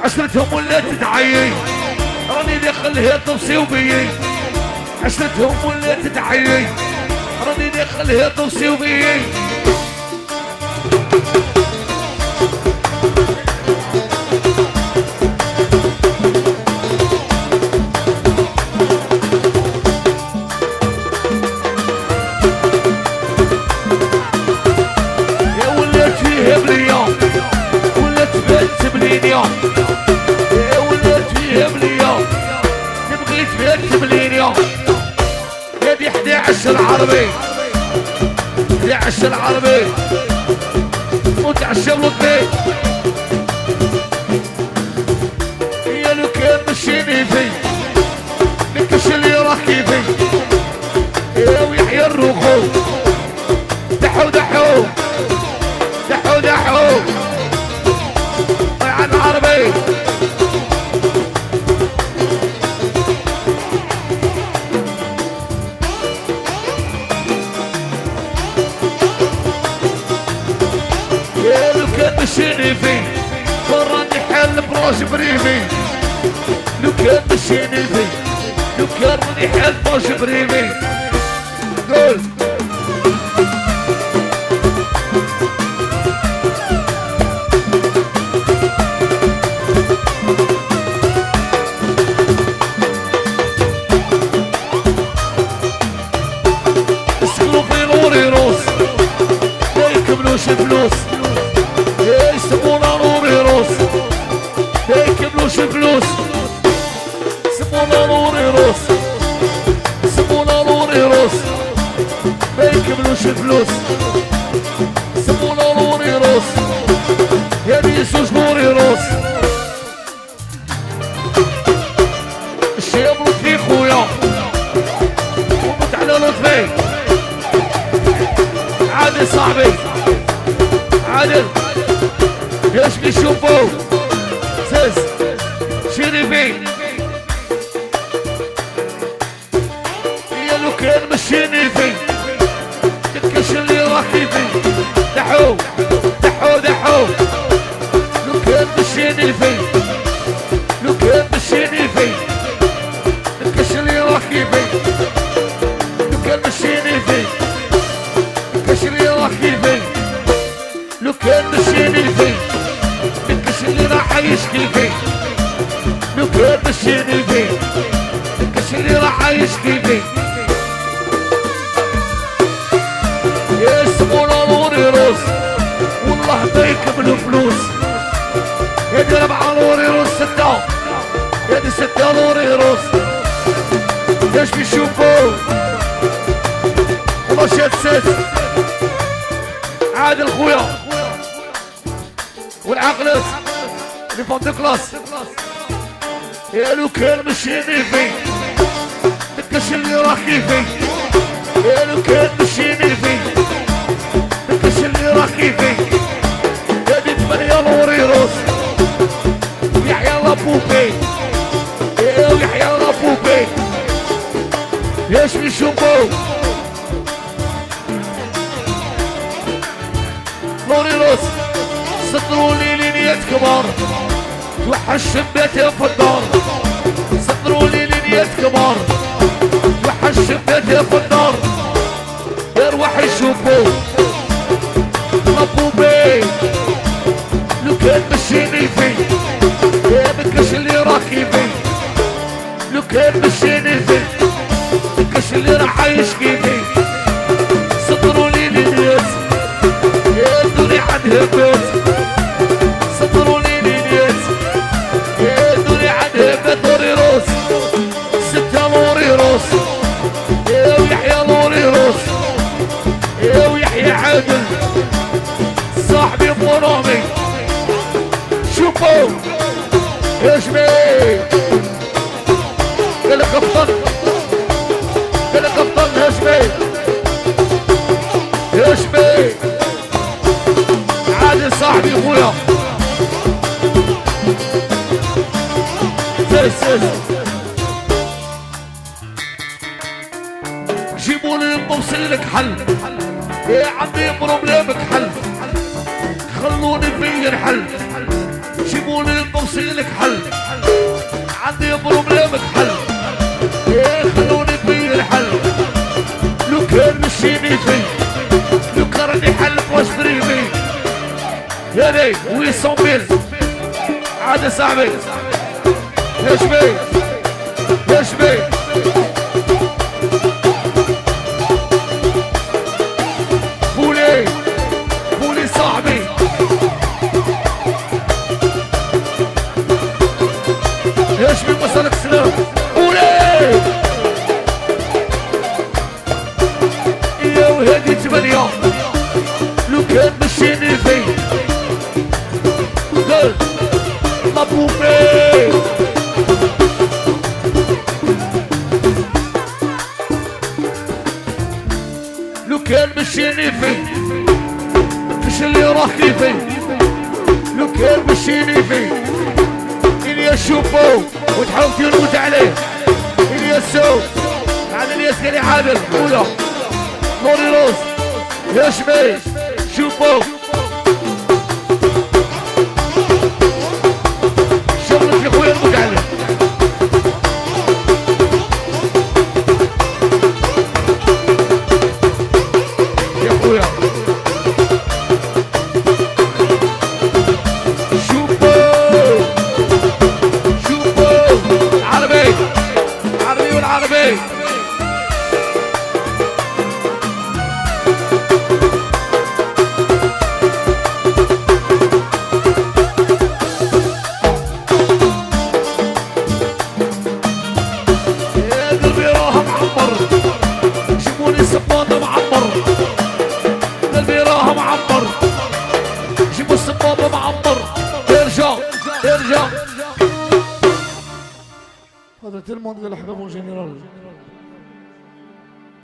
عشرتهم ولا تتعين راني داخلها طوسي وبيي عشرتهم ولا تتعين راني داخلها طوسي وبيي يا ولات فيها بليا ولات بنت بلينيا يا ولات فيها بليا نبغيت بنت بلينيا هادي 11 عربي 11 عربي وتعشى ولطبي يا لو كان مشيني في نكش اللي راه كيفي يا ويحيى الروخو دحو دحو دحو دحو طيعان عربي يا لو كان مشيني في فراني حل بروج بريمي لو كان مشيني في لو كان راني حل بروج بريمي قول يسكنوا في نوري روس ما يكملوش فلوس يسمونا نوري روس ما يكملوش فلوس يسمونا نوري روس يسمونا نوري روس ما يكملوش فلوس يسمونا نوري روس يا بيسوس نوري روس الشيب لطفي خويا وموت على لطفي عادل صاحبي عادل ايش بيشوفوا سيس شريفي يا لو كان مشيني في تكش اللي راكي في دحو دحو دحو لو كان مشيني في لو كان مشيني في تكش اللي راكي في لو كان مشيني في تكش اللي راكي في لو كان مشيني في تكش اللي راح يشكي في لو كان مشيني في تكش اللي راح يشكي في يسمونا نوري روس والله ما يكملوا فلوس هادي 4 نوري روس 6 هادي 6 نوري روس ايش بيشوفوا ومشيت 6 عادل خويا والعقلس اللي فوق كلاس يا لو كان مشيني في تكش اللي راكي في يا لو كان مشيني في تكش اللي راكي في هادي 8 نوري روس يحيى لابوبي يا يحيى لابوبي ايش بيشوفوا نوري روس صدروا لي لينيات كبار توحش بيتي في الدار صدروا لي لينيات كبار توحش بيتي في الدار يروح يشوفوا مطلوبي لو كان مشيني في يا بكش اللي راكي في لو كان مشيني في بكش اللي راح يشكي في صدروا لي لينيات يا دوني عندها بيت صدروا لي لينيات يا دوني عندها بيت نوري روس 6 نوري روس يا ويحيى نوري روس يا ويحيى عادل صاحبي مرامي شوفوا يا جميل قال لك افضل قال لك افضل يا جميل يا جميل عادل صاحبي خويا سيس جيبوا لي نوصل لك حل يا عمي بروبليمك حل خلوني في الحل جيبوا جيبوني الموصي لك حل عندي بروبليمك حل ايه خلوني بي الحل لو كان مشيني فيه لو كرني حل واشتري بيه يا لي 800 عاد صاحبي ايش بيه ايش بيه بولي صاحبي ايش بيه مسألك سلام بولي يا وهادي 8 لو كان مشيني فيه قل مبرومي لو كان مشيني فيه مش اللي راحي فيه لو كان مشيني فيه إليا شوفو وتحاول تنوت عليه إليا سو على الياس كان يعادل أولى نوري روز يا شباب شوفو شغلك يا خويا نوت عليه يا خويا والعربي يا قلبي راه معمر جيبوني صباطة معمر قلبي راه معمر جيبوا الصباطة معمر ارجع ارجع هذا تلمون قال حباب جنرال